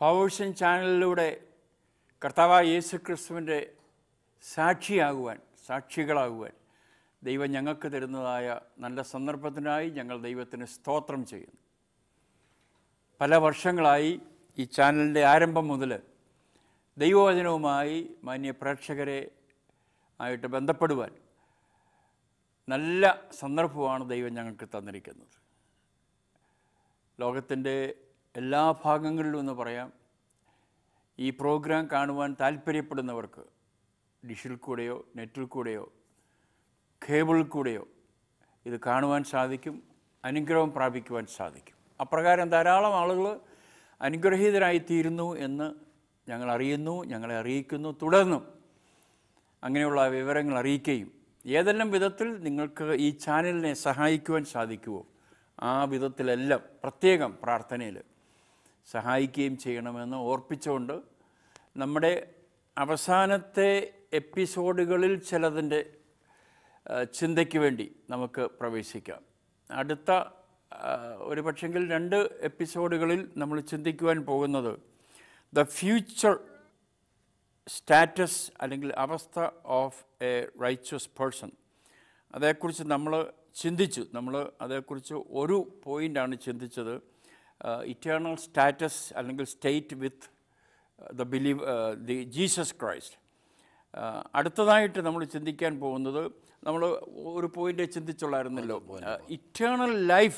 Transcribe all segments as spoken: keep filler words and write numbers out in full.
പവർഷൻ ചാനലിലൂടെ കർത്താവായ യേശു ക്രിസ്തുവിൻ്റെ സാക്ഷിയാകുവാൻ സാക്ഷികളാകുവാൻ ദൈവം ഞങ്ങൾക്ക് തരുന്നതായ നല്ല സന്ദർഭത്തിനായി ഞങ്ങൾ ദൈവത്തിന് സ്തോത്രം ചെയ്യുന്നു. പല വർഷങ്ങളായി ഈ ചാനലിൻ്റെ ആരംഭം മുതൽ ദൈവവചനവുമായി മാന്യ പ്രേക്ഷകരെ ആയിട്ട് ബന്ധപ്പെടുവാൻ നല്ല സന്ദർഭമാണ് ദൈവം ഞങ്ങൾക്ക് തന്നിരിക്കുന്നത്. ലോകത്തിൻ്റെ എല്ലാ ഭാഗങ്ങളിലും എന്ന് പറയാം, ഈ പ്രോഗ്രാം കാണുവാൻ താല്പര്യപ്പെടുന്നവർക്ക് ഡിഷിൽ കൂടെയോ നെറ്റിൽ കൂടെയോ കേബിളിൽ കൂടെയോ ഇത് കാണുവാൻ സാധിക്കും, അനുഗ്രഹം പ്രാപിക്കുവാൻ സാധിക്കും. അപ്രകാരം ധാരാളം ആളുകൾ അനുഗ്രഹീതരായിത്തീരുന്നു എന്ന് ഞങ്ങൾ അറിയുന്നു, ഞങ്ങളെ അറിയിക്കുന്നു. തുടർന്നും അങ്ങനെയുള്ള വിവരങ്ങൾ അറിയിക്കുകയും ഏതെല്ലാം വിധത്തിൽ നിങ്ങൾക്ക് ഈ ചാനലിനെ സഹായിക്കുവാൻ സാധിക്കുമോ ആ വിധത്തിലെല്ലാം പ്രത്യേകം പ്രാർത്ഥനയിൽ സഹായിക്കുകയും ചെയ്യണമെന്ന് ഓർപ്പിച്ചുകൊണ്ട് നമ്മുടെ അവസാനത്തെ എപ്പിസോഡുകളിൽ ചിലതിൻ്റെ ചിന്തയ്ക്ക് വേണ്ടി നമുക്ക് പ്രവേശിക്കാം. അടുത്ത ഒരു പക്ഷെങ്കിൽ രണ്ട് എപ്പിസോഡുകളിൽ നമ്മൾ ചിന്തിക്കുവാൻ പോകുന്നത് ദ ഫ്യൂച്ചർ സ്റ്റാറ്റസ് അല്ലെങ്കിൽ അവസ്ഥ ഓഫ് എ റൈച്ചസ് പേഴ്സൺ. അതേക്കുറിച്ച് നമ്മൾ ചിന്തിച്ചു. നമ്മൾ അതേക്കുറിച്ച് ഒരു പോയിൻ്റാണ് ചിന്തിച്ചത്, ഇറ്റേണൽ സ്റ്റാറ്റസ് അല്ലെങ്കിൽ state with the believe the Jesus Christ. അടുത്തതായിട്ട് നമ്മൾ ചിന്തിക്കാൻ പോകുന്നത്, നമ്മൾ ഒരു പോയിൻ്റ് ചിന്തിച്ചുള്ളായിരുന്നല്ലോ, ഇറ്റേണൽ ലൈഫ്.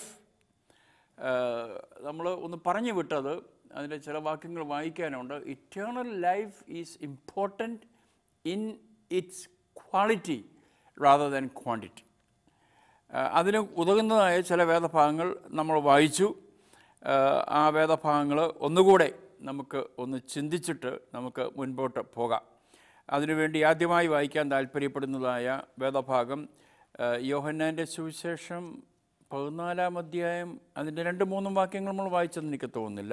നമ്മൾ ഒന്ന് പറഞ്ഞു വിട്ടത്, അതിൻ്റെ ചില വാക്യങ്ങൾ വായിക്കാനുണ്ട്. Eternal life is important in its quality rather than quantity. അതിന് ഉതകുന്നതായ ചില വേദഭാഗങ്ങൾ നമ്മൾ വായിച്ചു. ആ വേദഭാഗങ്ങൾ ഒന്നുകൂടെ നമുക്ക് ഒന്ന് ചിന്തിച്ചിട്ട് നമുക്ക് മുൻപോട്ട് പോകാം. അതിനുവേണ്ടി ആദ്യമായി വായിക്കാൻ താല്പര്യപ്പെടുന്നതായ വേദഭാഗം യോഹന്നാൻ്റെ സുവിശേഷം പതിനാലാം അധ്യായം, അതിൻ്റെ രണ്ട് മൂന്നും വാക്യങ്ങൾ നമ്മൾ വായിച്ചെന്ന് എനിക്ക് തോന്നുന്നില്ല.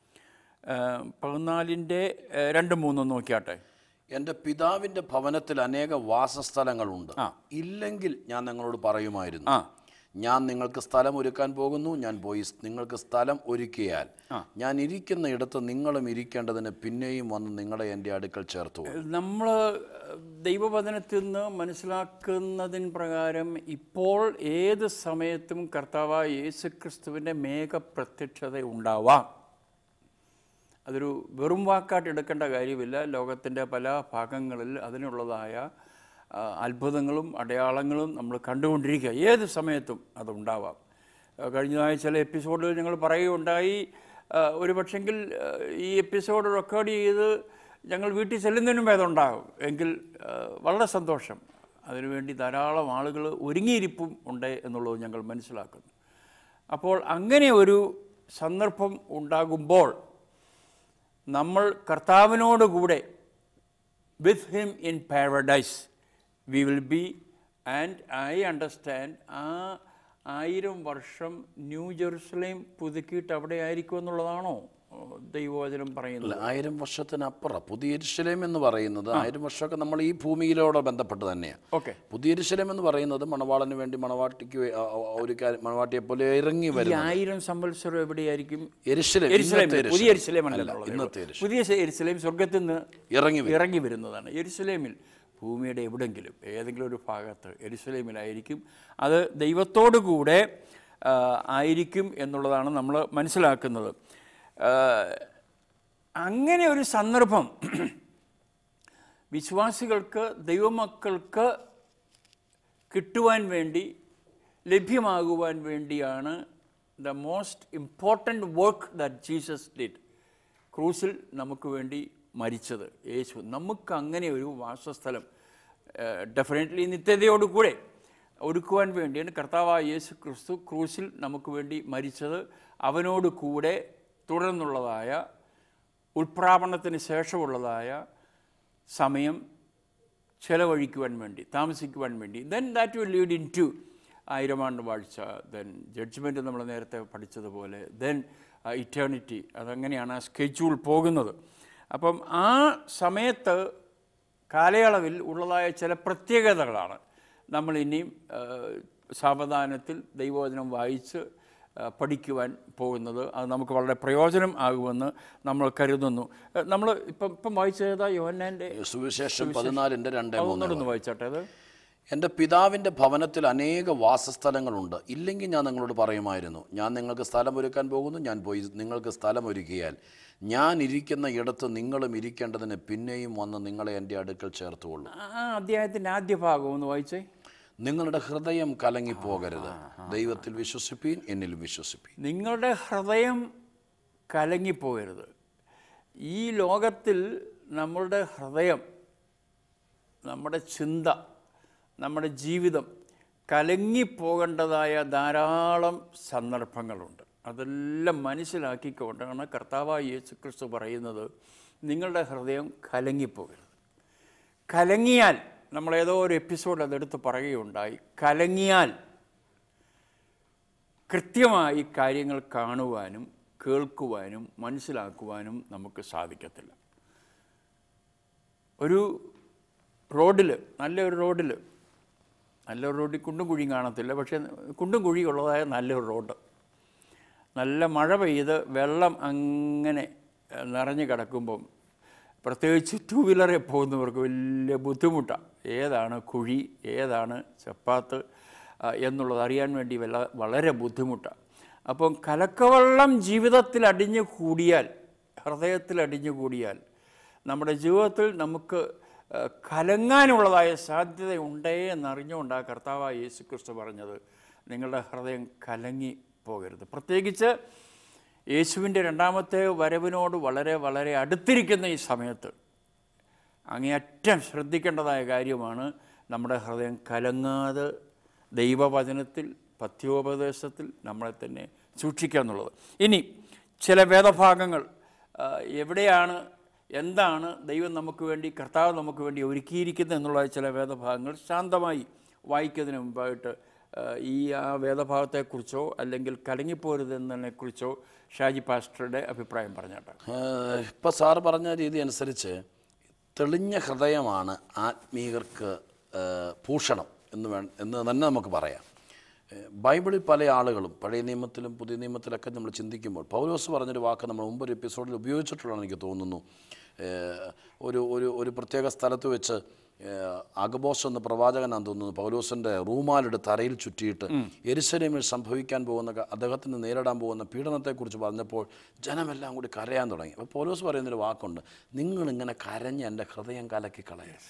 പതിനാലിൻ്റെ രണ്ട് മൂന്നും നോക്കിയാട്ടെ. എൻ്റെ പിതാവിൻ്റെ ഭവനത്തിൽ അനേക വാസസ്ഥലങ്ങളുണ്ട്, ഇല്ലെങ്കിൽ ഞാൻ നിങ്ങളോട് പറയുമായിരുന്നു. ഞാൻ നിങ്ങൾക്ക് സ്ഥലം ഒരുക്കാൻ പോകുന്നു. ഞാൻ പോയി നിങ്ങൾക്ക് സ്ഥലം ഒരുക്കിയാൽ ഞാൻ ഇരിക്കുന്ന ഇടത്ത് നിങ്ങളും ഇരിക്കേണ്ടതിന് പിന്നെയും വന്ന് നിങ്ങളെ എൻ്റെ അടുക്കൽ ചേർത്തു. നമ്മൾ ദൈവവചനത്തിൽ നിന്ന് മനസ്സിലാക്കുന്നതിന് പ്രകാരം ഇപ്പോൾ ഏത് സമയത്തും കർത്താവായ യേശു ക്രിസ്തുവിൻ്റെ മേഘപ്രത്യക്ഷത ഉണ്ടാവാം. അതൊരു വെറും വാക്കായിട്ട് എടുക്കേണ്ട കാര്യമില്ല. ലോകത്തിൻ്റെ പല ഭാഗങ്ങളിൽ അതിനുള്ളതായ അത്ഭുതങ്ങളും അടയാളങ്ങളും നമ്മൾ കണ്ടുകൊണ്ടിരിക്കുക. ഏത് സമയത്തും അതുണ്ടാവാം. കഴിഞ്ഞതായ ചില എപ്പിസോഡുകൾ ഞങ്ങൾ പറയുകയുണ്ടായി, ഒരു പക്ഷെങ്കിൽ ഈ എപ്പിസോഡ് റെക്കോർഡ് ചെയ്ത് ഞങ്ങൾ വീട്ടിൽ ചെല്ലുന്നതിനും ഭേദമുണ്ടാകും എങ്കിൽ വളരെ സന്തോഷം. അതിനുവേണ്ടി ധാരാളം ആളുകൾ ഒരുങ്ങിയിരിപ്പും ഉണ്ട് എന്നുള്ളത് ഞങ്ങൾ മനസ്സിലാക്കുന്നു. അപ്പോൾ അങ്ങനെ ഒരു സന്ദർഭം ഉണ്ടാകുമ്പോൾ നമ്മൾ കർത്താവിനോടുകൂടെ with him in paradise we will be. And I understand ആ ആയിരം വർഷം ന്യൂ ജെറുസലേം പുതുക്കിയിട്ട് അവിടെ ആയിരിക്കും എന്നുള്ളതാണോ ദൈവവചനം പറയുന്നത്? ആയിരം വർഷത്തിനപ്പുറം പുതിയ യെരൂശലേം എന്ന് പറയുന്നത്, ആയിരം വർഷമൊക്കെ നമ്മൾ ഈ ഭൂമിയിലോട് ബന്ധപ്പെട്ട് തന്നെയാണ്. ഓക്കെ. പുതിയ യെരൂശലേം എന്ന് പറയുന്നത് മണവാളന് വേണ്ടി മണവാട്ടിക്ക് ഒരു മണവാട്ടിയെ പോലെ ഇറങ്ങി വരും. ആയിരം സംവത്സരം എവിടെയായിരിക്കും? യെരൂശലേം. പുതിയ യെരൂശലേം അല്ലല്ലോ, ഇന്നത്തെ പുതിയ യെരൂശലേം സ്വർഗത്തിൽ നിന്ന് ഇറങ്ങി ഇറങ്ങി വരുന്നതാണ്. യെരൂശലേമിൽ ഭൂമിയുടെ എവിടെയെങ്കിലും ഏതെങ്കിലും ഒരു ഭാഗത്ത് യെരൂശലേമിലായിരിക്കും. അത് ദൈവത്തോടു കൂടെ ആയിരിക്കും എന്നുള്ളതാണ് നമ്മൾ മനസ്സിലാക്കുന്നത്. അങ്ങനെ ഒരു സന്ദർഭം വിശ്വാസികൾക്ക്, ദൈവമക്കൾക്ക് കിട്ടുവാൻ വേണ്ടി, ലഭ്യമാകുവാൻ വേണ്ടിയാണ് the most important work that Jesus did. ക്രൂസിൽ നമുക്ക് വേണ്ടി മരിച്ചത് യേശു. നമുക്ക് അങ്ങനെ ഒരു വാസസ്ഥലം ഡെഫിനറ്റ്ലി നിത്യതയോടുകൂടെ ഒരുക്കുവാൻ വേണ്ടിയാണ് കർത്താവായ യേശു ക്രിസ്തു ക്രൂസിൽ നമുക്ക് വേണ്ടി മരിച്ചത്. അവനോട് കൂടെ തുടർന്നുള്ളതായ ഉൽപ്രാപണത്തിന് ശേഷമുള്ളതായ സമയം ചെലവഴിക്കുവാൻ വേണ്ടി, താമസിക്കുവാൻ വേണ്ടി. Then that will lead in to ആയിരം ആണ്ട് വാഴ്ച, ദെൻ ജഡ്ജ്മെൻറ്റ് നമ്മൾ നേരത്തെ പഠിച്ചതുപോലെ, ദെൻ ഇറ്റേണിറ്റി. അതങ്ങനെയാണ് ആ സ്കെഡ്യൂൾ പോകുന്നത്. അപ്പം ആ സമയത്ത് കാലയളവിൽ ഉള്ളതായ ചില പ്രത്യേകതകളാണ് നമ്മൾ ഇനിയും സാവധാനത്തിൽ ദൈവവചനം വായിച്ച് പഠിക്കുവാൻ പോകുന്നത്. അത് നമുക്ക് വളരെ പ്രയോജനം ആകുമെന്ന് നമ്മൾ കരുതുന്നു. നമ്മൾ ഇപ്പം ഇപ്പം വായിച്ചതാ യോഹന്നാൻ്റെ സുവിശേഷം പതിനാലിൻ്റെ രണ്ട് ഒന്നുകൂടെ വായിച്ചാട്ടെ. അത് എൻ്റെ പിതാവിൻ്റെ ഭവനത്തിൽ അനേക വാസസ്ഥലങ്ങളുണ്ട്, ഇല്ലെങ്കിൽ ഞാൻ നിങ്ങളോട് പറയുമായിരുന്നു. ഞാൻ നിങ്ങൾക്ക് സ്ഥലം ഒരുക്കാൻ പോകുന്നു, ഞാൻ പോയി നിങ്ങൾക്ക് സ്ഥലം ഒരുക്കിയാൽ ഞാൻ ഇരിക്കുന്ന ഇടത്ത് നിങ്ങളും ഇരിക്കേണ്ടതിന് പിന്നെയും വന്ന് നിങ്ങളെ എൻ്റെ അടുക്കൽ ചേർത്തുകൊള്ളു. ആ അധ്യായത്തിൻ്റെ ആദ്യ ഭാഗം ഒന്ന് വായിച്ചേ. നിങ്ങളുടെ ഹൃദയം കലങ്ങിപ്പോകരുത്, ദൈവത്തിൽ വിശ്വസിപ്പീൻ, എന്നിൽ വിശ്വസിപ്പീൻ. നിങ്ങളുടെ ഹൃദയം കലങ്ങിപ്പോകരുത്. ഈ ലോകത്തിൽ നമ്മളുടെ ഹൃദയം, നമ്മുടെ ചിന്ത, നമ്മുടെ ജീവിതം കലങ്ങിപ്പോകേണ്ടതായ ധാരാളം സന്ദർഭങ്ങളുണ്ട്. അതെല്ലാം മനസ്സിലാക്കിക്കൊണ്ടാണ് കർത്താവായ യേശു ക്രിസ്തു പറയുന്നത്, നിങ്ങളുടെ ഹൃദയം കലങ്ങിപ്പോകരുത്. കലങ്ങിയാൽ, നമ്മളേതോ ഒരു എപ്പിസോഡ് അതെടുത്ത് പറയുകയുണ്ടായി, കലങ്ങിയാൽ കൃത്യമായി കാര്യങ്ങൾ കാണുവാനും കേൾക്കുവാനും മനസ്സിലാക്കുവാനും നമുക്ക് സാധിക്കത്തില്ല. ഒരു റോഡിൽ, നല്ലൊരു റോഡിൽ, നല്ലൊരു റോഡിൽ കുണ്ടും കുഴിയും കാണത്തില്ല, പക്ഷേ കുണ്ടും കുഴിയുള്ളതായ നല്ലൊരു റോഡ്, നല്ല മഴ പെയ്ത് വെള്ളം അങ്ങനെ നിറഞ്ഞു കിടക്കുമ്പം പ്രത്യേകിച്ച് ടൂ വീലറിൽ പോകുന്നവർക്ക് വലിയ ബുദ്ധിമുട്ടാണ്. ഏതാണ് കുഴി, ഏതാണ് ചപ്പാത്ത് എന്നുള്ളത് അറിയാൻ വേണ്ടി വല്ല വളരെ ബുദ്ധിമുട്ടാണ്. അപ്പം കലക്കവെള്ളം ജീവിതത്തിൽ അടിഞ്ഞു കൂടിയാൽ, ഹൃദയത്തിൽ അടിഞ്ഞു കൂടിയാൽ, നമ്മുടെ ജീവിതത്തിൽ നമുക്ക് കലങ്ങാനുള്ളതായ സാധ്യതയുണ്ടേ എന്നറിഞ്ഞുകൊണ്ടാണ് കർത്താവായ യേശു ക്രിസ്തു പറഞ്ഞത്, നിങ്ങളുടെ ഹൃദയം കലങ്ങി പോകരുത്. പ്രത്യേകിച്ച് യേശുവിൻ്റെ രണ്ടാമത്തെ വരവിനോട് വളരെ വളരെ അടുത്തിരിക്കുന്ന ഈ സമയത്ത് അങ്ങേയറ്റം ശ്രദ്ധിക്കേണ്ടതായ കാര്യമാണ് നമ്മുടെ ഹൃദയം കലങ്ങാതെ ദൈവവചനത്തിൽ, പഥ്യോപദേശത്തിൽ നമ്മളെ തന്നെ സൂക്ഷിക്കുക എന്നുള്ളത്. ഇനി ചില വേദഭാഗങ്ങൾ എവിടെയാണ്, എന്താണ് ദൈവം നമുക്ക് വേണ്ടി, കർത്താവ് നമുക്ക് വേണ്ടി ഒരുക്കിയിരിക്കുന്നത് എന്നുള്ള ചില വേദഭാഗങ്ങൾ ശാന്തമായി വായിക്കുന്നതിന് മുമ്പായിട്ട് ഈ ആ വേദഭാഗത്തെക്കുറിച്ചോ അല്ലെങ്കിൽ കലങ്ങിപ്പോരുതെന്നതിനെക്കുറിച്ചോ ഷാജി പാസ്റ്ററുടെ അഭിപ്രായം പറഞ്ഞാട്ടെ. ഇപ്പോൾ സാറ് പറഞ്ഞ രീതി അനുസരിച്ച് തെളിഞ്ഞ ഹൃദയമാണ് ആത്മീയർക്ക് ഭൂഷണം എന്ന് വേ എന്ന് തന്നെ നമുക്ക് പറയാം. ബൈബിളിൽ പല ആളുകളും പഴയ നിയമത്തിലും പുതിയ നിയമത്തിലൊക്കെ നമ്മൾ ചിന്തിക്കുമ്പോൾ പൗലോസ് പറഞ്ഞൊരു വാക്ക് നമ്മൾ മുമ്പൊരു എപ്പിസോഡിൽ ഉപയോഗിച്ചിട്ടുള്ളതാണ് എനിക്ക് തോന്നുന്നു. ഒരു ഒരു ഒരു പ്രത്യേക സ്ഥലത്ത് വെച്ച് അഗബോസ് എന്ന പ്രവാചകനാന്ന് തോന്നുന്നു പൗലോസിൻ്റെ റൂമാലെടുത്ത് തറയിൽ ചുറ്റിയിട്ട് യെരുശലേമിൽ സംഭവിക്കാൻ പോകുന്ന, അദ്ദേഹത്തിന് നേരിടാൻ പോകുന്ന പീഡനത്തെക്കുറിച്ച് പറഞ്ഞപ്പോൾ ജനമെല്ലാം കൂടി കരയാൻ തുടങ്ങി. അപ്പോൾ പൗലോസ് പറയുന്നൊരു വാക്കുണ്ട്, നിങ്ങളിങ്ങനെ കരഞ്ഞ് എൻ്റെ ഹൃദയം കലക്കി കളയരുത്.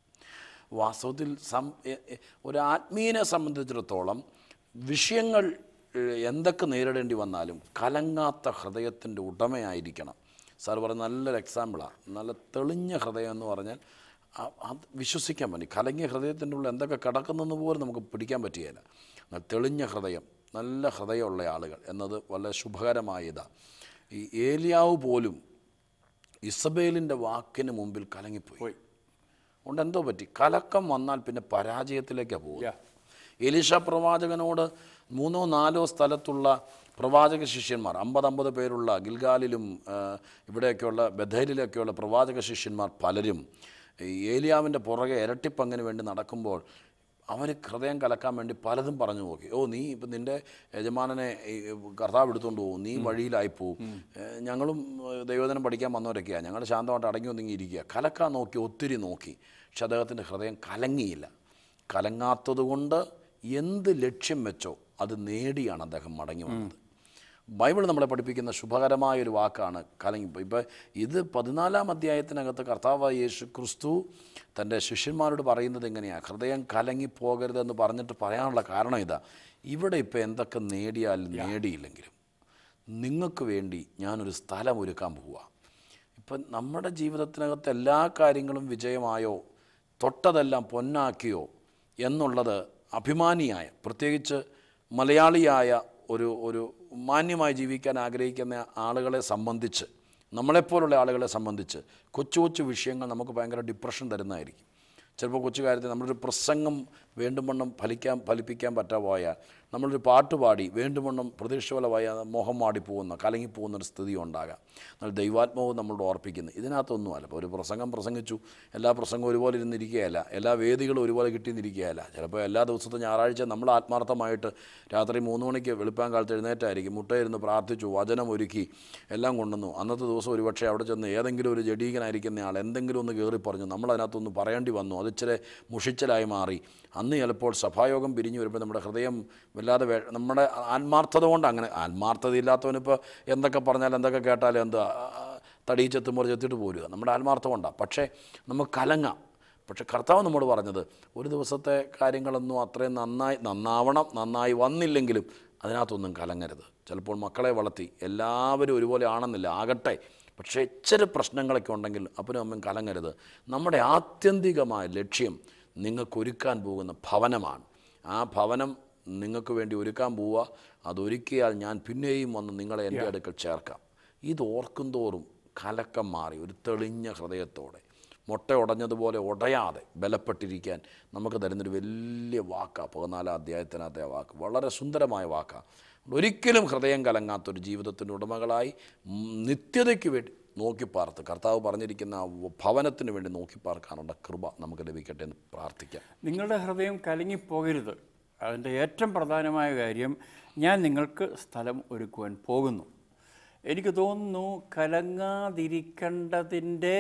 വാസ്തവത്തിൽ സം ഒരു ആത്മീയനെ സംബന്ധിച്ചിടത്തോളം വിഷയങ്ങൾ എന്തൊക്കെ നേരിടേണ്ടി വന്നാലും കലങ്ങാത്ത ഹൃദയത്തിൻ്റെ ഉടമയായിരിക്കണം. സാർ പറഞ്ഞ നല്ലൊരു എക്സാമ്പിളാണ്. നല്ല തെളിഞ്ഞ ഹൃദയം എന്ന് പറഞ്ഞാൽ അത് വിശ്വസിക്കാൻ പറ്റി. കലങ്ങിയ ഹൃദയത്തിൻ്റെ ഉള്ളിൽ എന്തൊക്കെ കിടക്കുന്നെന്ന് പോലും നമുക്ക് പിടിക്കാൻ പറ്റുകയില്ല. തെളിഞ്ഞ ഹൃദയം, നല്ല ഹൃദയമുള്ള ആളുകൾ എന്നത് വളരെ ശുഭകരമായ ഇതാണ്. ഈ ഏലിയാവ് പോലും ഇസബേലിൻ്റെ വാക്കിന് മുമ്പിൽ കലങ്ങിപ്പോയി. അതുകൊണ്ട് എന്തോ പറ്റി, കലക്കം വന്നാൽ പിന്നെ പരാജയത്തിലേക്കാണ് പോകുക. എലീശ പ്രവാചകനോട് മൂന്നോ നാലോ സ്ഥലത്തുള്ള പ്രവാചക ശിഷ്യന്മാർ, അമ്പത് അമ്പത് പേരുള്ള ഗിൽഗാലിലും ഇവിടെയൊക്കെയുള്ള ബഥേലിലൊക്കെയുള്ള പ്രവാചക ശിഷ്യന്മാർ പലരും ഏലിയാവിൻ്റെ പുറകെ ഇരട്ടിപ്പങ്ങിന് വേണ്ടി നടക്കുമ്പോൾ അവന് ഹൃദയം കലക്കാൻ വേണ്ടി പലതും പറഞ്ഞു നോക്കി. ഓ നീ ഇപ്പം നിൻ്റെ യജമാനനെ കർത്താവ് എടുത്തുകൊണ്ട് പോകും, നീ വഴിയിലായിപ്പോവും, ഞങ്ങളും ദൈവദിനം പഠിക്കാൻ വന്നവരൊക്കെയാണ്, ഞങ്ങൾ ശാന്തമായിട്ട് അടങ്ങി ഒതുങ്ങി ഇരിക്കുക. കലക്കാൻ നോക്കി, ഒത്തിരി നോക്കി, പക്ഷെ അദ്ദേഹത്തിൻ്റെ ഹൃദയം കലങ്ങിയില്ല. കലങ്ങാത്തത് കൊണ്ട് എന്ത് ലക്ഷ്യം വെച്ചോ അത് നേടിയാണ് അദ്ദേഹം മടങ്ങി വന്നത്. ബൈബിൾ നമ്മളെ പഠിപ്പിക്കുന്ന ശുഭകരമായൊരു വാക്കാണ് കലങ്ങി. ഇപ്പോൾ ഇത് പതിനാലാം അധ്യായത്തിനകത്ത് കർത്താവായ യേശു ക്രിസ്തു തൻ്റെ ശിഷ്യന്മാരോട് പറയുന്നത് എങ്ങനെയാണ്, ഹൃദയം കലങ്ങിപ്പോകരുതെന്ന് പറഞ്ഞിട്ട് പറയാനുള്ള കാരണം ഇതാ. ഇവിടെ ഇപ്പോൾ എന്തൊക്കെ നേടിയാലും നേടിയില്ലെങ്കിലും നിങ്ങൾക്ക് വേണ്ടി ഞാനൊരു സ്ഥലം ഒരുക്കാൻ പോവുക. ഇപ്പം നമ്മുടെ ജീവിതത്തിനകത്ത് എല്ലാ കാര്യങ്ങളും വിജയമായോ തൊട്ടതെല്ലാം പൊന്നാക്കിയോ എന്നുള്ളത് അഭിമാനിയായ, പ്രത്യേകിച്ച് മലയാളിയായ ഒരു ഒരു മാന്യമായി ജീവിക്കാൻ ആഗ്രഹിക്കുന്ന ആളുകളെ സംബന്ധിച്ച്, നമ്മളെപ്പോലുള്ള ആളുകളെ സംബന്ധിച്ച് കൊച്ചു കൊച്ചു വിഷയങ്ങൾ നമുക്ക് ഭയങ്കര ഡിപ്രഷൻ തരുന്നതായിരിക്കും. ചിലപ്പോൾ കൊച്ചു കാര്യത്തിൽ നമ്മളൊരു പ്രസംഗം വീണ്ടും വണ്ണം ഫലിക്കാൻ ഫലിപ്പിക്കാൻ പറ്റാപോയാൽ, നമ്മളൊരു പാട്ട് പാടി വീണ്ടും വണ്ണം പ്രതീക്ഷഫലമായ മോഹം മാടിപ്പോകുന്ന കലങ്ങിപ്പോകുന്നൊരു സ്ഥിതി ഉണ്ടാകാം. എന്നാൽ ദൈവാത്മാവ് നമ്മളോട് ഓർപ്പിക്കുന്നു. ഇതിനകത്തൊന്നുമല്ല. ഇപ്പോൾ ഒരു പ്രസംഗം പ്രസംഗിച്ചു, എല്ലാ പ്രസംഗവും ഒരുപോലെ ഇരുന്നിരിക്കുകയല്ല, എല്ലാ വേദികളും ഒരുപോലെ കിട്ടിയിരിക്കുകയല്ല. ചിലപ്പോൾ എല്ലാ ദിവസത്തെ ഞായറാഴ്ച നമ്മൾ ആത്മാർത്ഥമായിട്ട് രാത്രി മൂന്ന് മണിക്ക് വെളുപ്പാൻ കാലത്ത് എഴുന്നേറ്റായിരിക്കും, മുട്ടയിരുന്ന് പ്രാർത്ഥിച്ചു, വചനം ഒരുക്കി എല്ലാം കൊണ്ടുവന്നു. അന്നത്തെ ദിവസം ഒരുപക്ഷെ അവിടെ ചെന്ന് ഏതെങ്കിലും ഒരു ജഡീകനായിരിക്കുന്ന ആൾ എന്തെങ്കിലും ഒന്ന് കയറി പറഞ്ഞു, നമ്മളതിനകത്തൊന്ന് പറയേണ്ടി വന്നു, അതിച്ചിരി മുഷിച്ചലായി മാറി. അന്ന് ചിലപ്പോൾ സഭായോഗം പിരിഞ്ഞു വരുമ്പോൾ നമ്മുടെ ഹൃദയം വല്ലാതെ വേ നമ്മുടെ ആത്മാർത്ഥത കൊണ്ട്, അങ്ങനെ ആത്മാർത്ഥതയില്ലാത്തവനിപ്പോൾ എന്തൊക്കെ പറഞ്ഞാൽ എന്തൊക്കെ കേട്ടാലും എന്താ തടിയിച്ചെത്തുമ്പോൾ ചെത്തിട്ട് പോരുക, നമ്മുടെ ആത്മാർത്ഥം കൊണ്ടാണ്. പക്ഷേ നമുക്ക് കലങ്ങാം. പക്ഷേ കർത്താവ് നമ്മോട് പറഞ്ഞത് ഒരു ദിവസത്തെ കാര്യങ്ങളൊന്നും അത്രയും നന്നായി നന്നാവണം, നന്നായി വന്നില്ലെങ്കിലും അതിനകത്തൊന്നും കലങ്ങരുത്. ചിലപ്പോൾ മക്കളെ വളർത്തി എല്ലാവരും ഒരുപോലെ ആണെന്നില്ല, ആകട്ടെ, പക്ഷേ ഇച്ചിരി പ്രശ്നങ്ങളൊക്കെ ഉണ്ടെങ്കിൽ അപ്പനും അമ്മയും കലങ്ങരുത്. നമ്മുടെ ആത്യന്തികമായ ലക്ഷ്യം നിങ്ങൾക്കൊരുക്കാൻ പോകുന്ന ഭവനമാണ്. ആ ഭവനം നിങ്ങൾക്ക് വേണ്ടി ഒരുക്കാൻ പോവുക. അതൊരുക്കിയാൽ ഞാൻ പിന്നെയും വന്ന് നിങ്ങളെ എൻ്റെ അടുക്കൽ ചേർക്കാം. ഇത് ഓർക്കും തോറും കലക്കം മാറി ഒരു തെളിഞ്ഞ ഹൃദയത്തോടെ മുട്ട ഉടഞ്ഞതുപോലെ ഉടയാതെ ബലപ്പെട്ടിരിക്കാൻ നമുക്ക് തരുന്നൊരു വലിയ വാക്കാണ് പതിനാലാം അധ്യായത്തിനകത്തെ വാക്ക്. വളരെ സുന്ദരമായ വാക്കാണ്. ഒരിക്കലും ഹൃദയം കലങ്ങാത്തൊരു ജീവിതത്തിൻ്റെ ഉടമകളായി നിത്യതയ്ക്ക് വേണ്ടി നോക്കിപ്പാർത്ത് കർത്താവ് പറഞ്ഞിരിക്കുന്ന ഭവനത്തിന് വേണ്ടി നോക്കിപ്പാർക്കാനുള്ള കൃപ നമുക്ക് ലഭിക്കട്ടെ എന്ന് പ്രാർത്ഥിക്കാം. നിങ്ങളുടെ ഹൃദയം കലങ്ങിപ്പോകരുത്. അതിൻ്റെ ഏറ്റവും പ്രധാനമായ കാര്യം, ഞാൻ നിങ്ങൾക്ക് സ്ഥലം ഒരുക്കുവാൻ പോകുന്നു. എനിക്ക് തോന്നുന്നു കലങ്ങാതിരിക്കേണ്ടതിൻ്റെ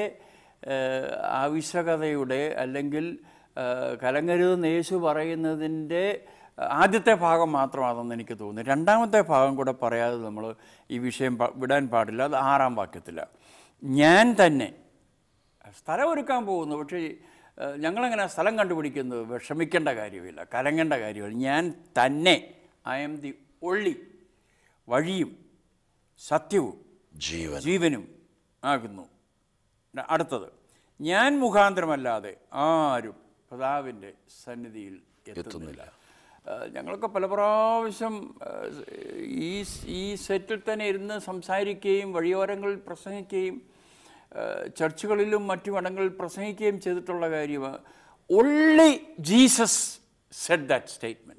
ആവശ്യകതയുടെ, അല്ലെങ്കിൽ കലങ്ങരുതെന്ന് യേശു പറയുന്നതിൻ്റെ ആദ്യത്തെ ഭാഗം മാത്രമാണെന്ന് എനിക്ക് തോന്നുന്നു. രണ്ടാമത്തെ ഭാഗം കൂടെ പറയാതെ നമ്മൾ ഈ വിഷയം വിടാൻ പാടില്ല. അത് ആറാം വാക്യത്തിലാണ്. ഞാൻ തന്നെ സ്ഥലം ഒരുക്കാൻ പോകുന്നു. പക്ഷേ ഞങ്ങളെങ്ങനെ സ്ഥലം കണ്ടുപിടിക്കുന്നത്? വിഷമിക്കേണ്ട കാര്യമില്ല, കലങ്ങേണ്ട കാര്യമില്ല. ഞാൻ തന്നെ, ഐ ആം ദി ഒള്ളി, വഴിയും സത്യവും ജീവനും ആകുന്നു. അടുത്തത്, ഞാൻ മുഖാന്തരമല്ലാതെ ആരും പിതാവിൻ്റെ സന്നിധിയിൽ എത്തുന്നില്ല. ഞങ്ങളൊക്കെ പല പ്രാവശ്യം ഈ ഈ സെറ്റിൽ തന്നെ ഇരുന്ന് സംസാരിക്കുകയും വഴിയോരങ്ങളിൽ പ്രസംഗിക്കുകയും ചർച്ചുകളിലും മറ്റു ഇടങ്ങളിൽ പ്രസംഗിക്കുകയും ചെയ്തിട്ടുള്ള കാര്യമാണ്. Only Jesus said that statement.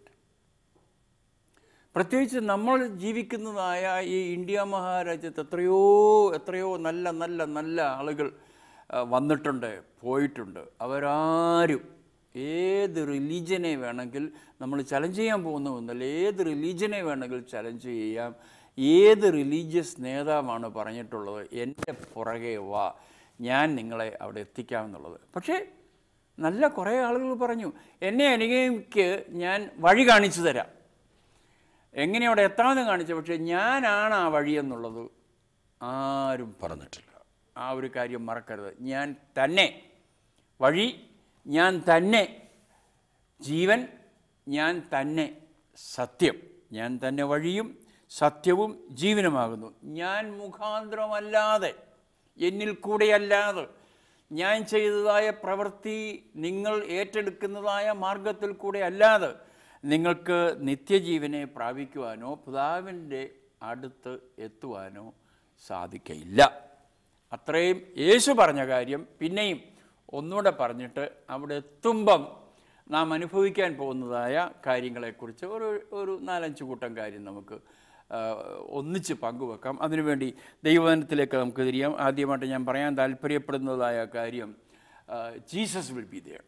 പ്രത്യേകിച്ച് നമ്മൾ ജീവിക്കുന്നതായ ഈ ഇന്ത്യ മഹാരാജ്യത്ത് എത്രയോ എത്രയോ നല്ല നല്ല നല്ല ആളുകൾ വന്നിട്ടുണ്ട്, പോയിട്ടുണ്ട്. അവരാരും ഏത് റിലീജനെ വേണമെങ്കിൽ നമ്മൾ ചലഞ്ച് ചെയ്യാൻ പോകുന്നതെന്നല്ല, ഏത് റിലീജനെ വേണമെങ്കിൽ ചലഞ്ച് ചെയ്യാം. ഏത് റിലീജിയസ് നേതാവാണ് പറഞ്ഞിട്ടുള്ളത് എൻ്റെ പുറകെ വാ, ഞാൻ നിങ്ങളെ അവിടെ എത്തിക്കാമെന്നുള്ളത്? പക്ഷേ നല്ല കുറേ ആളുകൾ പറഞ്ഞു, എന്നെ അനുഗമിക്ക്, ഞാൻ വഴി കാണിച്ചു തരാം, എങ്ങനെ അവിടെ എത്താമെന്ന് കാണിച്ചു. പക്ഷേ ഞാനാണ് ആ വഴിയെന്നുള്ളത് ആരും പറഞ്ഞിട്ടില്ല. ആ ഒരു കാര്യം മറക്കരുത്. ഞാൻ തന്നെ വഴി, ഞാൻ തന്നെ ജീവൻ, ഞാൻ തന്നെ സത്യം. ഞാൻ തന്നെ വഴിയും സത്യവും ജീവനുമാകുന്നു. ഞാൻ മുഖാന്തരമല്ലാതെ, എന്നിൽ കൂടെയല്ലാതെ, ഞാൻ ചെയ്തതായ പ്രവൃത്തി നിങ്ങൾ ഏറ്റെടുക്കുന്നതായ മാർഗത്തിൽ കൂടെ അല്ലാതെ നിങ്ങൾക്ക് നിത്യജീവനെ പ്രാപിക്കുവാനോ പിതാവിൻ്റെ അടുത്ത് എത്തുവാനോ സാധിക്കയില്ല. അത്രയും യേശു പറഞ്ഞ കാര്യം പിന്നെയും ഒന്നുകൂടെ പറഞ്ഞിട്ട് അവിടെ എത്തുമ്പം നാം അനുഭവിക്കാൻ പോകുന്നതായ കാര്യങ്ങളെക്കുറിച്ച് ഒരു ഒരു നാലഞ്ച് കൂട്ടം കാര്യം നമുക്ക് ഒന്നിച്ച് പങ്കുവെക്കാം. അതിനുവേണ്ടി ദൈവവചനത്തിലേക്ക് നമുക്ക് തിരിയാം. ആദ്യമായിട്ട് ഞാൻ പറയാൻ താല്പര്യപ്പെടുന്നതായ കാര്യം, ജീസസ് വിൽ ബി ദേർ.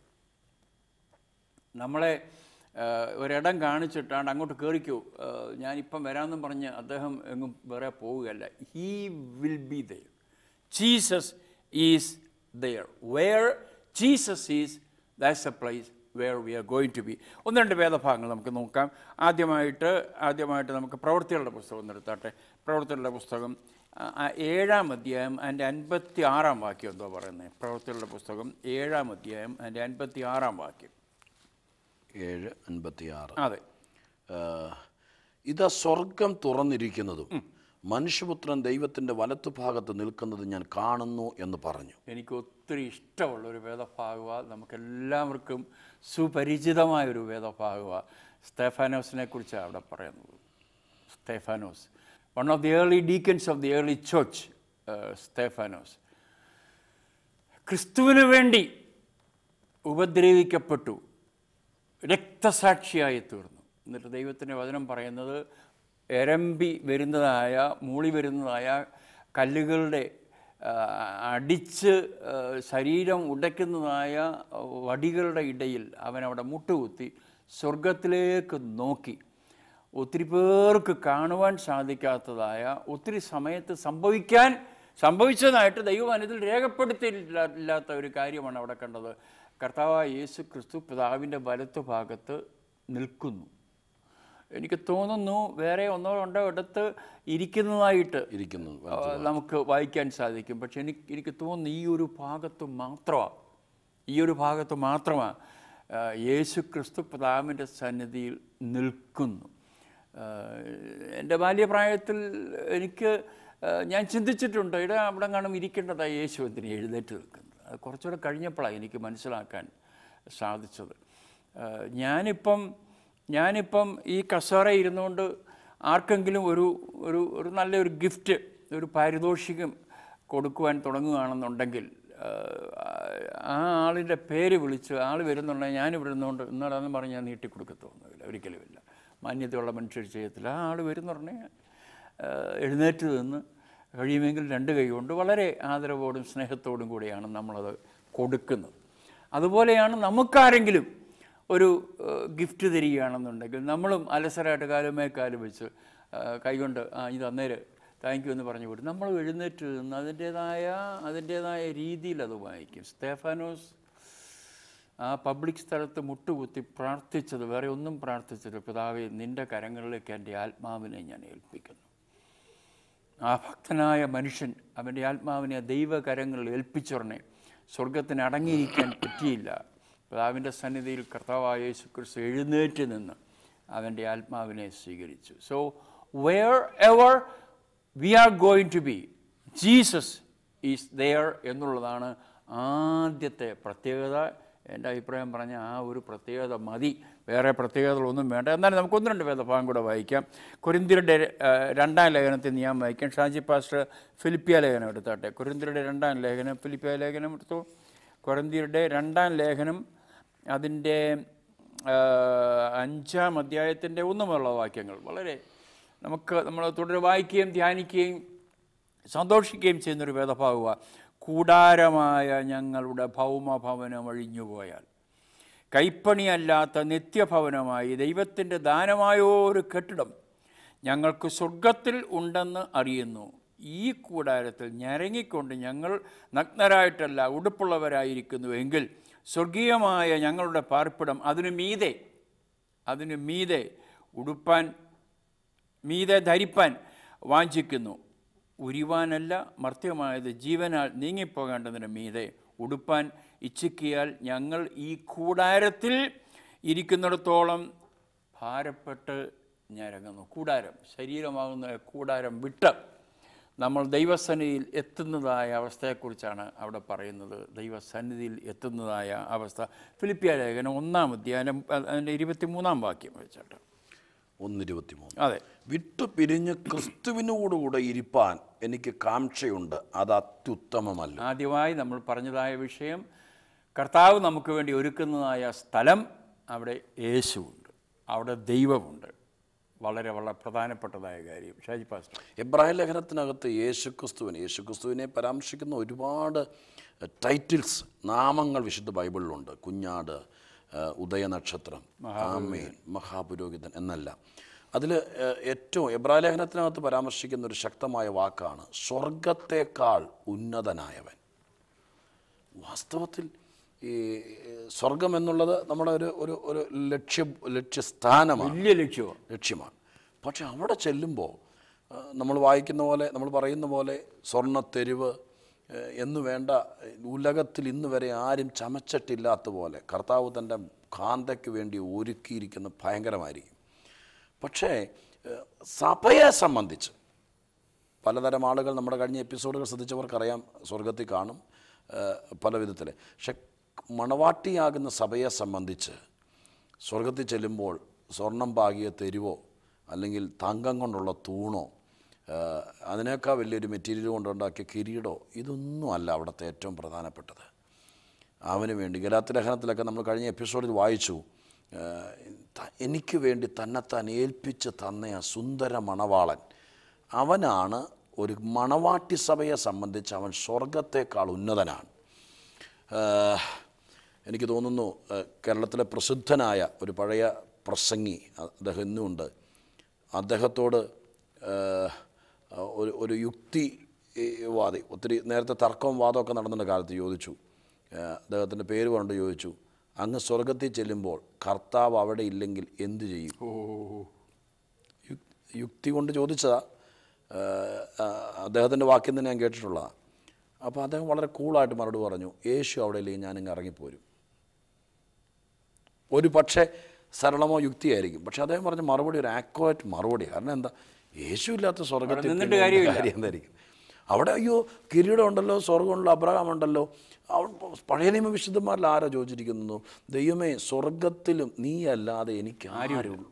നമ്മളെ ഒരിടം കാണിച്ചിട്ടാണ്ട് അങ്ങോട്ട് കയറിക്കോ, ഞാനിപ്പം വരാമെന്നും പറഞ്ഞ് അദ്ദേഹം എങ്ങും വേറെ പോവുകയല്ല. He will be there. Jesus is there. Where Jesus is, that's a place where we are going to be. ഒന്ന് രണ്ട് വേദഭാഗങ്ങൾ നമുക്ക് നോക്കാം. ആദ്യമായിട്ട് ആദ്യമായിട്ട് നമുക്ക് പ്രവൃത്തികളുടെ പുസ്തകം നിർത്താട്ടെ. പ്രവൃത്തികളുടെ പുസ്തകം ഏഴാം അധ്യായം അതിൻ്റെ അൻപത്തി ആറാം വാക്യം എന്തോ പറയുന്നത്? പ്രവൃത്തികളുടെ പുസ്തകം ഏഴാം അധ്യായം അതിൻ്റെ അൻപത്തി ആറാം വാക്യം. ഏഴ് അൻപത്തി ആറ്. അതെ. ഇതാ സ്വർഗം തുറന്നിരിക്കുന്നതും മനുഷ്യപുത്രൻ ദൈവത്തിൻ്റെ വലത്തുഭാഗത്ത് നിൽക്കുന്നത് ഞാൻ കാണുന്നു എന്ന് പറഞ്ഞു. എനിക്ക് ഒത്തിരി ഇഷ്ടമുള്ളൊരു വേദഭാഗമാണ്, നമുക്കെല്ലാവർക്കും സുപരിചിതമായൊരു വേദഭാഗമാണ്. സ്തേഫാനോസിനെ കുറിച്ചാണ് അവിടെ പറയുന്നത്. സ്തേഫാനോസ്, one of the early deacons of the early church. സ്തേഫാനോസ് ക്രിസ്തുവിന് വേണ്ടി ഉപദ്രവിക്കപ്പെട്ടു രക്തസാക്ഷിയായി തീർന്നു. എന്നിട്ട് ദൈവത്തിൻ്റെ വചനം പറയുന്നത് എരമ്പി വരുന്നതായ മൂളി വരുന്നതായ കല്ലുകളുടെ അടിച്ച് ശരീരം ഉടയ്ക്കുന്നതായ വടികളുടെ ഇടയിൽ അവനവിടെ മുട്ടുകുത്തി സ്വർഗത്തിലേക്ക് നോക്കി ഒത്തിരി പേർക്ക് കാണുവാൻ സാധിക്കാത്തതായ ഒത്തിരി സമയത്ത് സംഭവിക്കാൻ സംഭവിച്ചതായിട്ട് ദൈവവചനത്തിൽ രേഖപ്പെടുത്തിയില്ലാത്ത ഒരു കാര്യമാണ് അവിടെ കണ്ടത്. കർത്താവായ യേശു ക്രിസ്തു പിതാവിൻ്റെ വലത്തു ഭാഗത്ത് നിൽക്കുന്നു. എനിക്ക് തോന്നുന്നു വേറെ ഒന്നോ രണ്ടോ ഇടത്ത് ഇരിക്കുന്നതായിട്ട് ഇരിക്കുന്നു നമുക്ക് വായിക്കാൻ സാധിക്കും. പക്ഷെ എനിക്ക് എനിക്ക് തോന്നുന്നു ഈ ഒരു ഭാഗത്ത് മാത്രമാണ് ഈ ഒരു ഭാഗത്ത് മാത്രമാണ് യേശു ക്രിസ്തു പിതാവിൻ്റെ സന്നിധിയിൽ നിൽക്കുന്നു. എൻ്റെ ബാല്യപ്രായത്തിൽ എനിക്ക് ഞാൻ ചിന്തിച്ചിട്ടുണ്ട്, ഇട അവിടെ കാണും ഇരിക്കേണ്ടതായി യേശു എന്തിന് എഴുന്നേറ്റ് നിൽക്കുന്നത്. അത് കുറച്ചുകൂടെ കഴിഞ്ഞപ്പോഴാണ് എനിക്ക് മനസ്സിലാക്കാൻ സാധിച്ചത്. ഞാനിപ്പം ഞാനിപ്പം ഈ കസേര ഇരുന്നുകൊണ്ട് ആർക്കെങ്കിലും ഒരു ഒരു ഒരു നല്ലൊരു ഗിഫ്റ്റ്, ഒരു പാരിതോഷികം കൊടുക്കുവാൻ തുടങ്ങുകയാണെന്നുണ്ടെങ്കിൽ ആ ആളിൻ്റെ പേര് വിളിച്ച് ആൾ വരുന്നുണ്ടെങ്കിൽ ഞാൻ വരുന്നതുകൊണ്ട് എന്നാടാന്ന് പറഞ്ഞ് ഞാൻ നീട്ടിക്കൊടുക്കത്തൊന്നുമില്ല, ഒരിക്കലുമില്ല. മാന്യതയുള്ള മനുഷ്യർ ചെയ്യത്തില്ല. ആ ആൾ വരുന്നുണ്ടെങ്കിൽ എഴുന്നേറ്റ് നിന്ന് കഴിയുമെങ്കിൽ രണ്ട് കൈ കൊണ്ട് വളരെ ആദരവോടും സ്നേഹത്തോടും കൂടിയാണ് നമ്മളത് കൊടുക്കുന്നത്. അതുപോലെയാണ് നമുക്കാരെങ്കിലും ഒരു ഗിഫ്റ്റ് തരികയാണെന്നുണ്ടെങ്കിൽ നമ്മളും അലസരായിട്ട് കാലുമേ കാല് വെച്ച് കൈകൊണ്ട് ആ ഇത് അന്നേരം താങ്ക് യു എന്ന് പറഞ്ഞു വിടും. നമ്മൾ എഴുന്നേറ്റ് നിന്ന് അതിൻ്റേതായ അതിൻ്റേതായ രീതിയിൽ അത് വായിക്കും. സ്തേഫാനോസ് ആ പബ്ലിക് സ്ഥലത്ത് മുട്ടുകുത്തി പ്രാർത്ഥിച്ചത് വേറെ ഒന്നും പ്രാർത്ഥിച്ചത്, പിതാവേ നിൻ്റെ കരങ്ങളിലേക്ക് എൻ്റെ ആത്മാവിനെ ഞാൻ ഏൽപ്പിക്കുന്നു. ആ ഭക്തനായ മനുഷ്യൻ അവൻ്റെ ആത്മാവിനെ ദൈവകരങ്ങളിൽ ഏൽപ്പിച്ചുടനെ സ്വർഗത്തിന് അടങ്ങിയിരിക്കാൻ പറ്റിയില്ല. പിതാവിൻ്റെ സന്നിധിയിൽ കർത്താവായ യേശു ക്രിസ്തു എഴുന്നേറ്റ് നിന്ന് അവൻ്റെ ആത്മാവിനെ സ്വീകരിച്ചു. So wherever we are going to be Jesus is there എന്നുള്ളതാണ് ആദ്യത്തെ പ്രത്യേകത. എൻ്റെ അഭിപ്രായം പറഞ്ഞ ആ ഒരു പ്രത്യേകത മതി, വേറെ പ്രത്യേകതകളൊന്നും വേണ്ട. എന്നാലും നമുക്ക് ഒന്ന് രണ്ട് വേദഭാഗം കൂടെ വായിക്കാം. കൊരിന്ത്യരുടെ രണ്ടാം ലേഖനത്തിൽ ഞാൻ വായിക്കാം. ഷാജി പാസ്റ്റർ ഫിലിപ്പിയ ലേഖനം എടുത്താട്ടെ. കൊരിന്ത്യരുടെ രണ്ടാം ലേഖനം ഫിലിപ്പിയ ലേഖനം എടുത്തു. കൊരിന്ത്യരുടെ രണ്ടാം ലേഖനം അതിൻ്റെ അഞ്ചാം അധ്യായത്തിൻ്റെ ഒന്നുമുള്ള വാക്യങ്ങൾ വളരെ നമുക്ക് നമ്മൾ തുടരെ വായിക്കുകയും ധ്യാനിക്കുകയും സന്തോഷിക്കുകയും ചെയ്യുന്നൊരു വേദഭാഗമാണ്. കൂടാരമായ ഞങ്ങളുടെ ഭൗമഭവനം അഴിഞ്ഞുപോയാൽ കൈപ്പണിയല്ലാത്ത നിത്യഭവനമായി ദൈവത്തിൻ്റെ ദാനമായ ഒരു കെട്ടിടം ഞങ്ങൾക്ക് സ്വർഗത്തിൽ ഉണ്ടെന്ന് അറിയുന്നു. ഈ കൂടാരത്തിൽ ഞരങ്ങിക്കൊണ്ട് ഞങ്ങൾ നഗ്നരായിട്ടല്ല ഉടുപ്പുള്ളവരായിരിക്കുന്നു എങ്കിൽ സ്വർഗീയമായ ഞങ്ങളുടെ പാർപ്പിടം അതിനു മീതെ അതിനു മീതെ ഉടുപ്പാൻ മീതെ ധരിപ്പാൻ വാഞ്ചിക്കുന്നു. ഉരിവാനല്ല, മർത്യമായത് ജീവനാൽ നീങ്ങിപ്പോകേണ്ടതിന് മീതെ ഉടുപ്പാൻ ഇച്ഛിക്കിയാൽ ഞങ്ങൾ ഈ കൂടാരത്തിൽ ഇരിക്കുന്നിടത്തോളം ഭാരപ്പെട്ട് ഞരങ്ങുന്നു. കൂടാരം, ശരീരമാകുന്ന കൂടാരം വിട്ട് നമ്മൾ ദൈവസന്നിധിയിൽ എത്തുന്നതായ അവസ്ഥയെക്കുറിച്ചാണ് അവിടെ പറയുന്നത്. ദൈവസന്നിധിയിൽ എത്തുന്നതായ അവസ്ഥ. ഫിലിപ്പിയ ലേഖനം ഒന്നാം അധ്യായം അതിൻ്റെ ഇരുപത്തി മൂന്നാം വാക്യം വെച്ചിട്ട് ഒന്ന് ഇരുപത്തി മൂന്ന് അതെ വിട്ടു പിരിഞ്ഞ് ക്രിസ്തുവിനോടുകൂടെ ഇരിപ്പാൻ എനിക്ക് കാംക്ഷയുണ്ട്, അത് അത്യുത്തമമല്ല. ആദ്യമായി നമ്മൾ പറഞ്ഞതായ വിഷയം, കർത്താവ് നമുക്ക് വേണ്ടി ഒരുക്കുന്നതായ സ്ഥലം, അവിടെ യേശുവുണ്ട്, അവിടെ ദൈവമുണ്ട്. വളരെ വളരെ പ്രധാനപ്പെട്ടതായ കാര്യം. ഷാജി പാസ്റ്റർ, എബ്രായ ലേഖനത്തിനകത്ത് യേശുക്രിസ്തുവിനെ യേശുക്രിസ്തുവിനെ പരാമർശിക്കുന്ന ഒരുപാട് ടൈറ്റിൽസ്, നാമങ്ങൾ വിശുദ്ധ ബൈബിളിലുണ്ട്. കുഞ്ഞാട്, ഉദയനക്ഷത്രം, ആമേൻ, മഹാപുരോഹിതൻ എന്നല്ല. അതിൽ ഏറ്റവും എബ്രായ ലേഖനത്തിനകത്ത് പരാമർശിക്കുന്ന ഒരു ശക്തമായ വാക്കാണ് സ്വർഗത്തേക്കാൾ ഉന്നതനായവൻ. വാസ്തവത്തിൽ ഈ സ്വർഗം എന്നുള്ളത് നമ്മുടെ ഒരു ഒരു ഒരു ലക്ഷ്യ ലക്ഷ്യസ്ഥാനമാണ്, വലിയ ലക്ഷ്യമാണ് ലക്ഷ്യമാണ്. പക്ഷെ അവിടെ ചെല്ലുമ്പോൾ നമ്മൾ വായിക്കുന്ന പോലെ, നമ്മൾ പറയുന്ന പോലെ സ്വർണ്ണത്തെരുവ് എന്ന് വേണ്ട, ഉലകത്തിൽ ഇന്ന് വരെ ആരും ചമച്ചിട്ടില്ലാത്ത പോലെ കർത്താവ് തൻ്റെ കാന്തയ്ക്ക് വേണ്ടി ഒരുക്കിയിരിക്കുന്ന ഭയങ്കരമായിരിക്കും. പക്ഷേ സഭയെ സംബന്ധിച്ച് പലതരം ആളുകൾ, നമ്മുടെ കഴിഞ്ഞ എപ്പിസോഡുകൾ ശ്രദ്ധിച്ചവർക്കറിയാം, സ്വർഗത്തിൽ കാണും പല വിധത്തിൽ. പക്ഷെ മണവാട്ടിയാകുന്ന സഭയെ സംബന്ധിച്ച് സ്വർഗത്തിൽ ചെല്ലുമ്പോൾ സ്വർണം പാകിയ തെരുവോ അല്ലെങ്കിൽ തങ്കം കൊണ്ടുള്ള തൂണോ അതിനേക്കാൾ വലിയൊരു മെറ്റീരിയൽ കൊണ്ടുണ്ടാക്കിയ കിരീടോ ഇതൊന്നും അല്ല അവിടുത്തെ ഏറ്റവും പ്രധാനപ്പെട്ടത്. അവന് വേണ്ടി ഗലാത്യ ലേഖനത്തിലൊക്കെ നമ്മൾ കഴിഞ്ഞ എപ്പിസോഡിൽ വായിച്ചു, എനിക്ക് വേണ്ടി തന്നെത്താൻ ഏൽപ്പിച്ച് തന്ന ആ സുന്ദര മണവാളൻ, അവനാണ് ഒരു മണവാട്ടി സഭയെ സംബന്ധിച്ച് അവൻ സ്വർഗത്തേക്കാൾ ഉന്നതനാണ്. എനിക്ക് തോന്നുന്നു കേരളത്തിലെ പ്രസിദ്ധനായ ഒരു പഴയ പ്രസംഗി അദ്ദേഹം ഇന്നുമുണ്ട്. അദ്ദേഹത്തോട് ഒരു ഒരു യുക്തിവാദി, ഒത്തിരി നേരത്തെ തർക്കവും വാദമൊക്കെ നടന്ന കാലത്ത് ചോദിച്ചു, അദ്ദേഹത്തിൻ്റെ പേര് കൊണ്ട് ചോദിച്ചു, അങ്ങ് സ്വർഗത്തിൽ ചെല്ലുമ്പോൾ കർത്താവ് അവിടെ ഇല്ലെങ്കിൽ എന്തു ചെയ്യും? യുക്തി കൊണ്ട് ചോദിച്ചതാ, അദ്ദേഹത്തിൻ്റെ വാക്യം തന്നെ ഞാൻ കേട്ടിട്ടുള്ളതാണ്. അപ്പോൾ അദ്ദേഹം വളരെ കൂളായിട്ട് മറുപടി പറഞ്ഞു, യേശു അവിടെ ഇല്ലെങ്കിൽ ഞാനിങ്ങ് ഇറങ്ങിപ്പോരും. ഒരു പക്ഷേ സരളമോ യുക്തിയായിരിക്കും, പക്ഷെ അദ്ദേഹം പറഞ്ഞ മറുപടി ഒരു ആക്യുറേറ്റ് മറുപടി. കാരണം എന്താ, യേശു ഇല്ലാത്ത സ്വർഗത്തിൽ കാര്യം എന്തായിരിക്കും? അവിടെ അയ്യോ കിരീടം ഉണ്ടല്ലോ, സ്വർഗമുണ്ടല്ലോ, അബ്രഹാം ഉണ്ടല്ലോ. പഴയ നിയമ വിശുദ്ധന്മാരിൽ ആരാ ചോദിച്ചിരിക്കുന്നു, ദൈവമേ സ്വർഗത്തിലും നീ അല്ലാതെ എനിക്ക് ആരുള്ളൂ?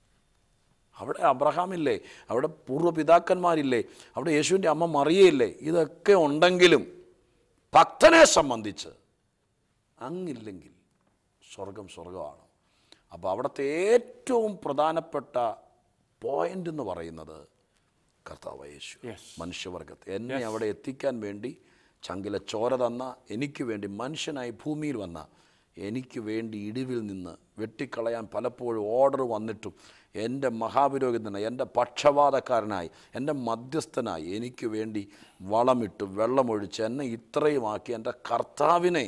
അവിടെ അബ്രഹാമില്ലേ, അവിടെ പൂർവ്വപിതാക്കന്മാരില്ലേ, അവിടെ യേശുവിൻ്റെ അമ്മ മറിയയില്ലേ? ഇതൊക്കെ ഉണ്ടെങ്കിലും ഭക്തനെ സംബന്ധിച്ച് അങ്ങില്ലെങ്കിൽ സ്വർഗം സ്വർഗമാണ്. അപ്പോൾ അവിടുത്തെ ഏറ്റവും പ്രധാനപ്പെട്ട പോയിൻ്റ് എന്ന് പറയുന്നത് കർത്താവ് യേശു. മനുഷ്യവർഗത്തെ എന്നെ അവിടെ എത്തിക്കാൻ വേണ്ടി ചങ്കിലെ ചോര തന്ന, എനിക്ക് വേണ്ടി മനുഷ്യനായി ഭൂമിയിൽ വന്ന, എനിക്ക് വേണ്ടി ഇടിവിൽ നിന്ന് വെട്ടിക്കളയാൻ പലപ്പോഴും ഓർഡർ വന്നിട്ടും എൻ്റെ മഹാപുരോഹിതനായി, എൻ്റെ പക്ഷപാതക്കാരനായി, എൻ്റെ മധ്യസ്ഥനായി എനിക്ക് വേണ്ടി വളമിട്ട് വെള്ളമൊഴിച്ച് എന്നെ ഇത്രയുമാക്കി എൻ്റെ കർത്താവിനെ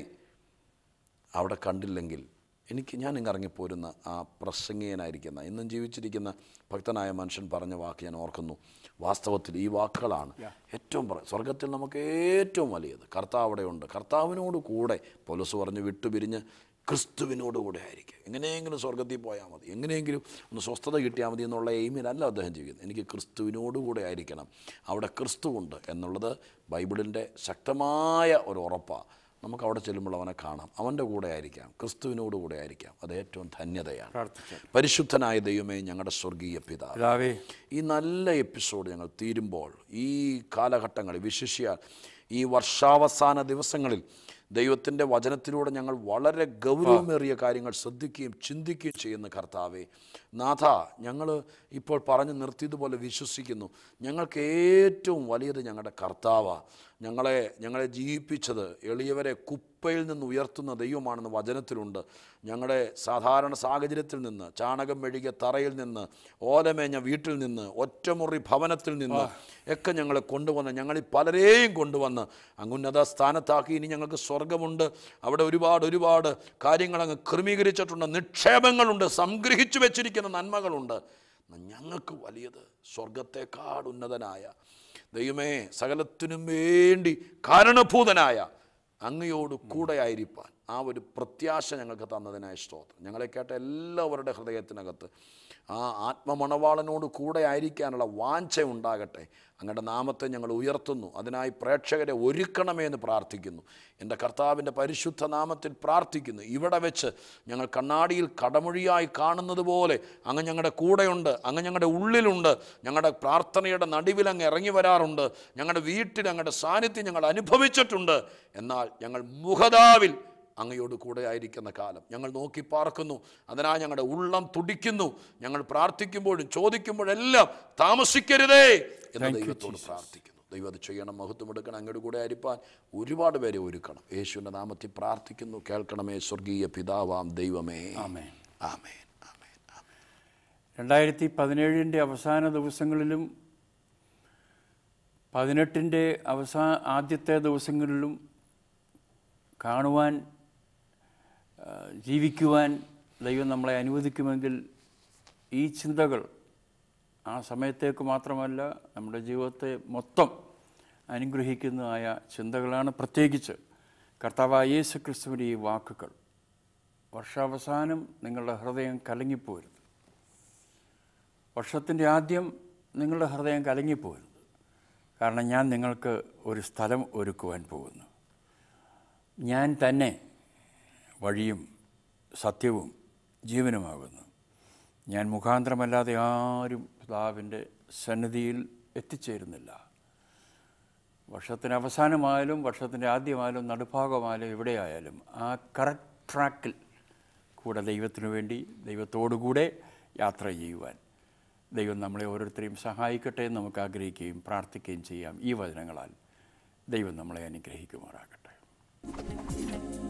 അവിടെ കണ്ടില്ലെങ്കിൽ എനിക്ക് ഞാൻ ഇങ്ങ് ഇറങ്ങിപ്പോരുന്ന ആ പ്രസംഗീയനായിരിക്കുന്ന ഇന്നും ജീവിച്ചിരിക്കുന്ന ഭക്തനായ മനുഷ്യൻ പറഞ്ഞ വാക്ക് ഞാൻ ഓർക്കുന്നു. വാസ്തവത്തിൽ ഈ വാക്കുകളാണ് ഏറ്റവും പറ സ്വർഗത്തിൽ നമുക്ക് ഏറ്റവും വലിയത്. കർത്താവ് അവിടെയുണ്ട്, കർത്താവിനോട് കൂടെ പൗലോസ് പറഞ്ഞ് വിട്ടുപിരിഞ്ഞ് ക്രിസ്തുവിനോട് കൂടെ ആയിരിക്കും. എങ്ങനെയെങ്കിലും സ്വർഗത്തിൽ പോയാൽ മതി, എങ്ങനെയെങ്കിലും ഒന്ന് സ്വസ്ഥത കിട്ടിയാൽ മതി എന്നുള്ള എയിമിലല്ല അദ്ദേഹം ജീവിക്കുന്നത്. എനിക്ക് ക്രിസ്തുവിനോട് കൂടെ ആയിരിക്കണം, അവിടെ ക്രിസ്തുവുണ്ട് എന്നുള്ളത് ബൈബിളിൻ്റെ ശക്തമായ ഒരു ഉറപ്പാണ്. നമുക്ക് അവിടെ ചെല്ലുമ്പോൾ അവനെ കാണാം, അവൻ്റെ കൂടെ ആയിരിക്കാം, ക്രിസ്തുവിനോട് കൂടെ ആയിരിക്കാം. അത് ഏറ്റവും ധന്യതയാണ്. പരിശുദ്ധനായ ദൈവമേ, ഞങ്ങളുടെ സ്വർഗീയ പിതാവേ, ഈ നല്ല എപ്പിസോഡ് ഞങ്ങൾ തീരുമ്പോൾ ഈ കാലഘട്ടങ്ങളിൽ വിശിഷ്യ ഈ വർഷാവസാന ദിവസങ്ങളിൽ ദൈവത്തിൻ്റെ വചനത്തിലൂടെ ഞങ്ങൾ വളരെ ഗൗരവമേറിയ കാര്യങ്ങൾ ശ്രദ്ധിക്കുകയും ചിന്തിക്കുകയും ചെയ്യുന്ന കർത്താവേ, നാഥ, ഞങ്ങൾ ഇപ്പോൾ പറഞ്ഞു നിർത്തിയതുപോലെ വിശ്വസിക്കുന്നു, ഞങ്ങൾക്ക് ഏറ്റവും വലിയത് ഞങ്ങളുടെ കർത്താവാണ്. ഞങ്ങളെ ഞങ്ങളെ ജീവിപ്പിച്ചത് എളിയവരെ കുപ്പയിൽ നിന്ന് ഉയർത്തുന്ന ദൈവമാണെന്ന് വചനത്തിലുണ്ട്. ഞങ്ങളുടെ സാധാരണ സാഹചര്യത്തിൽ നിന്ന്, ചാണകം മെഴുകിയ തറയിൽ നിന്ന്, ഓലമേഞ്ഞ വീട്ടിൽ നിന്ന്, ഒറ്റമുറി ഭവനത്തിൽ നിന്ന് ഒക്കെ ഞങ്ങളെ കൊണ്ടുവന്ന്, ഞങ്ങളിൽ പലരെയും കൊണ്ടുവന്ന് അങ്ങുന്നത സ്ഥാനത്താക്കി. ഇനി ഞങ്ങൾക്ക് സ്വർഗമുണ്ട്, അവിടെ ഒരുപാട് ഒരുപാട് കാര്യങ്ങൾ അങ്ങ് ക്രമീകരിച്ചിട്ടുണ്ട്, നിക്ഷേപങ്ങളുണ്ട്, സംഗ്രഹിച്ചു വെച്ചിരിക്കുന്ന നന്മകളുണ്ട്. ഞങ്ങൾക്ക് വലിയത് സ്വർഗത്തെക്കാൾ ഉന്നതനായ ദൈവമേ, സകലത്തിനും വേണ്ടി കാരണഭൂതനായ അങ്ങയോട് കൂടെയായിരിക്കാൻ ആ ഒരു പ്രത്യാശ ഞങ്ങൾക്ക് തന്നതിനായി സ്തോത്രം. ഞങ്ങളെ കേട്ട എല്ലാവരുടെ ഹൃദയത്തിനകത്ത് ആ ആത്മമണവാളനോട് കൂടെ ആയിരിക്കാനുള്ള വാഞ്ച ഉണ്ടാകട്ടെ. അങ്ങയുടെ നാമത്തെ ഞങ്ങൾ ഉയർത്തുന്നു, അതിനായി പ്രേക്ഷകരെ ഒരുക്കണമേ എന്ന് പ്രാർത്ഥിക്കുന്നു. എൻ്റെ കർത്താവിൻ്റെ പരിശുദ്ധ നാമത്തിൽ പ്രാർത്ഥിക്കുന്നു. ഇവിടെ വെച്ച് ഞങ്ങൾ കണ്ണാടിയിൽ കടമൊഴിയായി കാണുന്നത് പോലെ അങ്ങ് ഞങ്ങളുടെ കൂടെയുണ്ട്, അങ്ങ് ഞങ്ങളുടെ ഉള്ളിലുണ്ട്, ഞങ്ങളുടെ പ്രാർത്ഥനയുടെ നടുവിൽ അങ്ങ് ഇറങ്ങി വരാറുണ്ട്, ഞങ്ങളുടെ വീട്ടിൽ അങ്ങയുടെ സാന്നിധ്യം ഞങ്ങൾ അനുഭവിച്ചിട്ടുണ്ട്. എന്നാൽ ഞങ്ങൾ മുഖതാവിൽ അങ്ങയോട് കൂടെ ആയിരിക്കുന്ന കാലം ഞങ്ങൾ നോക്കി പാർക്കുന്നു. അതിനായി ഞങ്ങളുടെ ഉള്ളം തുടിക്കുന്നു. ഞങ്ങൾ പ്രാർത്ഥിക്കുമ്പോഴും ചോദിക്കുമ്പോഴെല്ലാം താമസിക്കരുതേ എന്ന് ദൈവത്തോട് പ്രാർത്ഥിക്കുന്നു. ദൈവം അത് ചെയ്യണം, മഹത്വം എടുക്കണം, അങ്ങയുടെ കൂടെ ആയിരിക്കാൻ ഒരുപാട് പേരെ ഒരുക്കണം. യേശുവിൻ്റെ നാമത്തിൽ പ്രാർത്ഥിക്കുന്നു. കേൾക്കണമേ സ്വർഗീയ പിതാവാം ദൈവമേ. ആമേൻ, ആമേൻ, ആമേൻ. രണ്ടായിരത്തി പതിനേഴിൻ്റെ അവസാന ദിവസങ്ങളിലും പതിനെട്ടിൻ്റെ അവസാ ആദ്യത്തെ ദിവസങ്ങളിലും കാണുവാൻ, ജീവിക്കുവാൻ ദൈവം നമ്മളെ അനുവദിക്കുമെങ്കിൽ ഈ ചിന്തകൾ ആ സമയത്തേക്ക് മാത്രമല്ല നമ്മുടെ ജീവിതത്തെ മൊത്തം അനുഗ്രഹിക്കുന്നതായ ചിന്തകളാണ്. പ്രത്യേകിച്ച് കർത്താവായ യേശു ക്രിസ്തുവിൻ്റെ ഈ വാക്കുകൾ. വർഷാവസാനം നിങ്ങളുടെ ഹൃദയം കലങ്ങിപ്പോരുത്. വർഷത്തിൻ്റെ ആദ്യം നിങ്ങളുടെ ഹൃദയം കലങ്ങിപ്പോരുത്. കാരണം ഞാൻ നിങ്ങൾക്ക് ഒരു സ്ഥലം ഒരുക്കുവാൻ പോകുന്നു. ഞാൻ തന്നെ വഴിയും സത്യവും ജീവനുമാകുന്നു. ഞാൻ മുഖാന്തരമല്ലാതെ ആരും പിതാവിൻ്റെ സന്നിധിയിൽ എത്തിച്ചേരുന്നില്ല. വർഷത്തിന് അവസാനമായാലും വർഷത്തിൻ്റെ ആദ്യമായാലും നടുഭാഗമായാലും എവിടെയായാലും ആ കറക്റ്റ് ട്രാക്കിൽ കൂടെ ദൈവത്തിനു വേണ്ടി ദൈവത്തോടുകൂടെ യാത്ര ചെയ്യുവാൻ ദൈവം നമ്മളെ ഓരോരുത്തരെയും സഹായിക്കട്ടെ എന്ന് നമുക്ക് ആഗ്രഹിക്കുകയും പ്രാർത്ഥിക്കുകയും ചെയ്യാം. ഈ വചനങ്ങളാൽ ദൈവം നമ്മളെ അനുഗ്രഹിക്കുമാറാകട്ടെ.